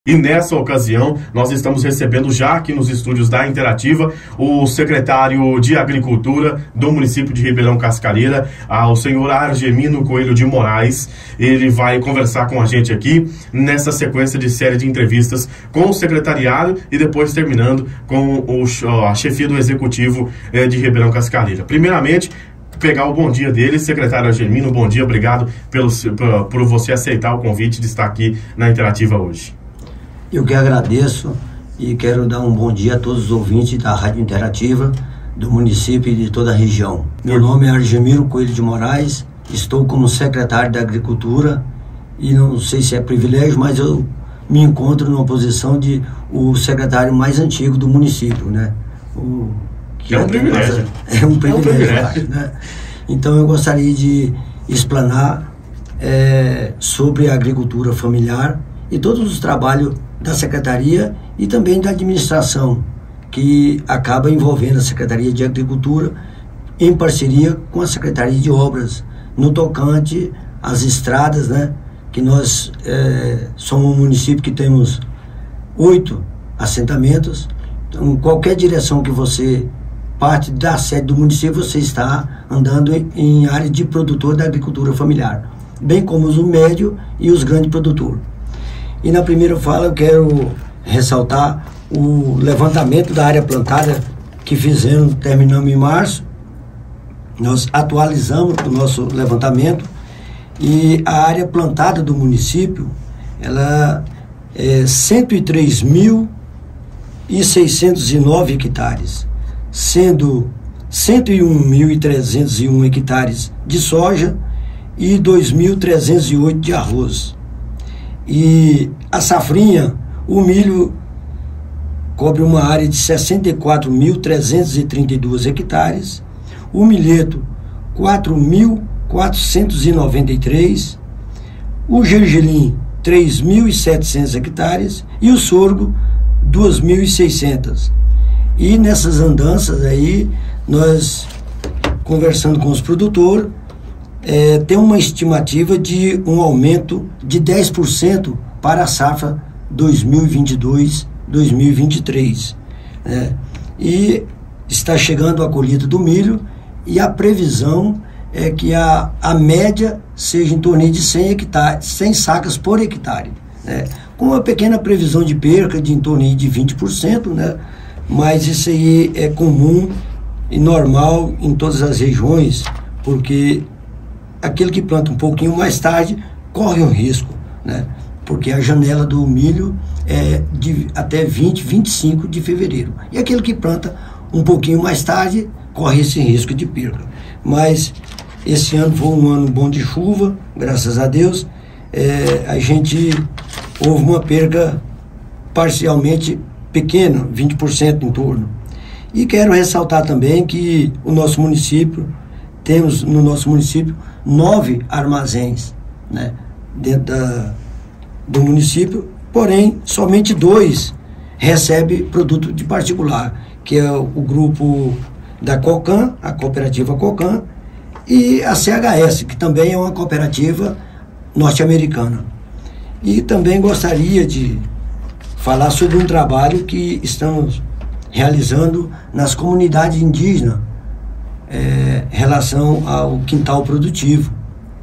E nessa ocasião, nós estamos recebendo já aqui nos estúdios da Interativa o secretário de Agricultura do município de Ribeirão Cascareira, o senhor Argemino Coelho de Moraes. Ele vai conversar com a gente aqui nessa sequência de série de entrevistas com o secretariado e depois terminando com a chefia do executivo de Ribeirão Cascareira. Primeiramente, pegar o bom dia dele. Secretário Argemino, bom dia, obrigado por você aceitar o convite de estar aqui na Interativa hoje. Eu que agradeço e quero dar um bom dia a todos os ouvintes da Rádio Interativa, do município e de toda a região. Meu nome é Argemino Coelho de Moraes, estou como secretário da Agricultura e não sei se é privilégio, mas eu me encontro numa posição de o secretário mais antigo do município, né? É um privilégio. É um privilégio, né? Então eu gostaria de explanar sobre a agricultura familiar e todos os trabalhos da Secretaria e também da administração, que acaba envolvendo a Secretaria de Agricultura em parceria com a Secretaria de Obras, no tocante às estradas, né? Que nós somos um município que temos 8 assentamentos, então qualquer direção que você parte da sede do município, você está andando em área de produtor da agricultura familiar, bem como os médio e os grandes produtores. E na primeira fala eu quero ressaltar o levantamento da área plantada que terminamos em março. Nós atualizamos o nosso levantamento e a área plantada do município, ela é 103.609 hectares, sendo 101.301 hectares de soja e 2.308 de arroz. E a safrinha, o milho cobre uma área de 64.332 hectares, o milheto 4.493, o gergelim 3.700 hectares e o sorgo 2.600. E nessas andanças aí, nós conversando com os produtores, tem uma estimativa de um aumento de 10% para a safra 2022-2023. E está chegando a colheita do milho e a previsão é que a média seja em torno de 100 sacas por hectare, com uma pequena previsão de perca de em torno de 20%, mas isso aí é comum e normal em todas as regiões, porque aquele que planta um pouquinho mais tarde corre um risco, porque a janela do milho é de até 25 de fevereiro. E aquele que planta um pouquinho mais tarde corre esse risco de perda. Mas esse ano foi um ano bom de chuva, graças a Deus. A gente houve uma perda parcialmente pequena, 20% em torno. E quero ressaltar também que temos no nosso município 9 armazéns, dentro do município, porém somente 2 recebem produto de particular, que é o grupo da Cocan, a cooperativa Cocan, e a CHS, que também é uma cooperativa norte-americana. E também gostaria de falar sobre um trabalho que estamos realizando nas comunidades indígenas, relação ao quintal produtivo.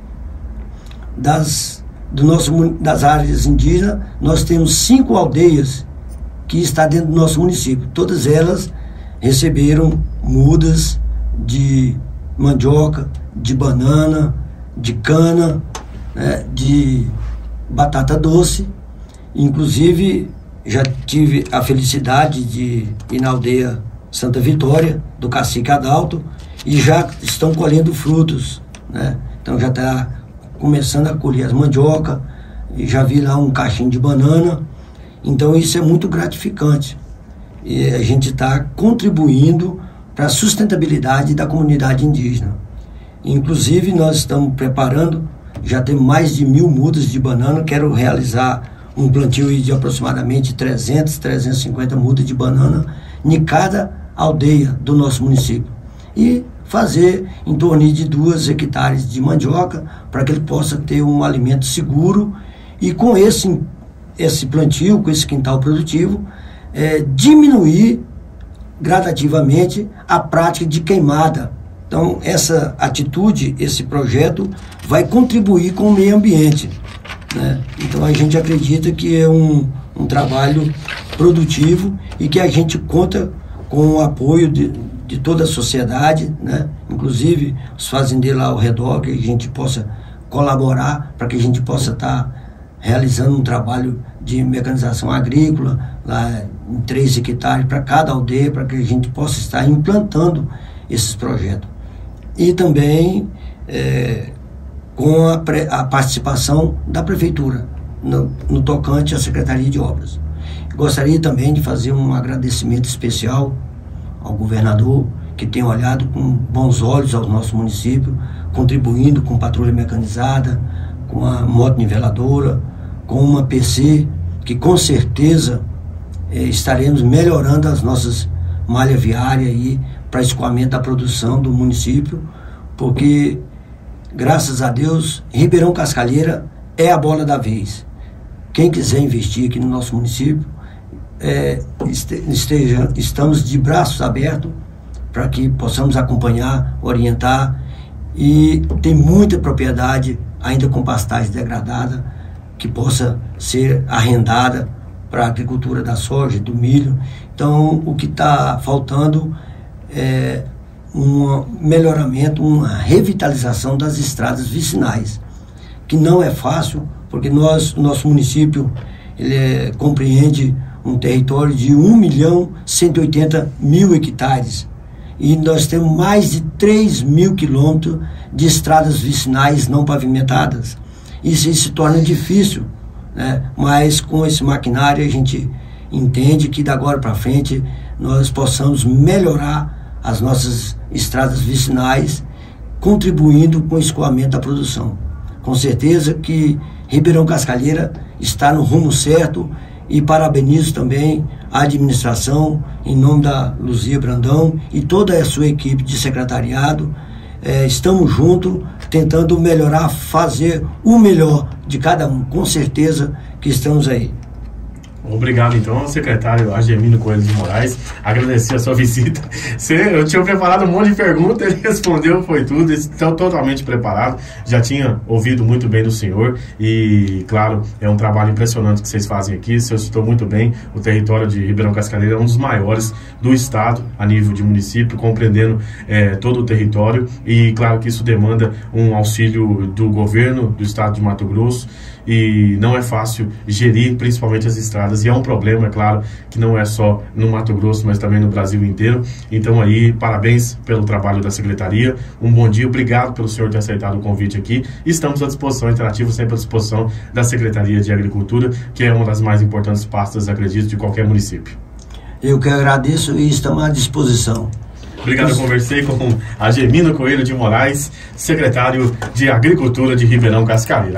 Das áreas indígenas, nós temos 5 aldeias que estão dentro do nosso município. Todas elas receberam mudas de mandioca, de banana, de cana, de batata doce. Inclusive, já tive a felicidade de ir na aldeia Santa Vitória, do cacique Adalto, e já estão colhendo frutos, Então já está começando a colher as mandioca, e já vi lá um cachinho de banana. Então isso é muito gratificante. E a gente está contribuindo para a sustentabilidade da comunidade indígena. Inclusive nós estamos preparando, já tem mais de 1.000 mudas de banana. Quero realizar um plantio de aproximadamente 350 mudas de banana em cada aldeia do nosso município. E fazer em torno de 2 hectares de mandioca para que ele possa ter um alimento seguro e com esse esse plantio, com esse quintal produtivo, diminuir gradativamente a prática de queimada. Então, essa atitude, esse projeto vai contribuir com o meio ambiente, né? Então, a gente acredita que é um trabalho produtivo e que a gente conta com o apoio de toda a sociedade, né? Inclusive os fazendeiros lá ao redor, que a gente possa colaborar para que a gente possa estar realizando um trabalho de mecanização agrícola lá em 3 hectares para cada aldeia, para que a gente possa estar implantando esses projetos. E também com a participação da Prefeitura no tocante à Secretaria de Obras. Gostaria também de fazer um agradecimento especial ao governador, que tem olhado com bons olhos ao nosso município, contribuindo com patrulha mecanizada, com a moto niveladora, com uma PC, que com certeza estaremos melhorando as nossas malhas viárias aí para escoamento da produção do município, porque, graças a Deus, Ribeirão Cascalheira é a bola da vez. Quem quiser investir aqui no nosso município, estamos de braços abertos para que possamos acompanhar, orientar, e tem muita propriedade ainda com pastagem degradada que possa ser arrendada para a agricultura da soja, do milho. Então, o que está faltando é um melhoramento, uma revitalização das estradas vicinais, que não é fácil, porque nosso município compreende um território de 1.180.000 hectares e nós temos mais de 3.000 quilômetros de estradas vicinais não pavimentadas. Isso se torna difícil, né? Mas com esse maquinário a gente entende que da agora para frente nós possamos melhorar as nossas estradas vicinais, contribuindo com o escoamento da produção. Com certeza que Ribeirão Cascalheira está no rumo certo, e parabenizo também a administração, em nome da Luzia Brandão e toda a sua equipe de secretariado. Estamos juntos, tentando melhorar, fazer o melhor de cada um. Com certeza que estamos aí. Obrigado, então, secretário Argemino Coelho de Moraes. Agradecer a sua visita. Eu tinha preparado um monte de perguntas, ele respondeu, foi tudo. Estão totalmente preparado. Já tinha ouvido muito bem do senhor. E, claro, é um trabalho impressionante que vocês fazem aqui. O senhor citou muito bem. O território de Ribeirão Cascalheira é um dos maiores do estado, a nível de município, compreendendo todo o território. E, claro, que isso demanda um auxílio do governo do estado de Mato Grosso. E não é fácil gerir, principalmente as estradas, e é um problema, é claro, que não é só no Mato Grosso, mas também no Brasil inteiro. Então aí, parabéns pelo trabalho da Secretaria, um bom dia, obrigado pelo senhor ter aceitado o convite aqui. Estamos à disposição, Interativo sempre à disposição da Secretaria de Agricultura, que é uma das mais importantes pastas, acredito, de qualquer município. Eu que agradeço e estamos à disposição. Obrigado, eu conversei com Argemino Coelho de Moraes, secretário de Agricultura de Ribeirão Cascalheira.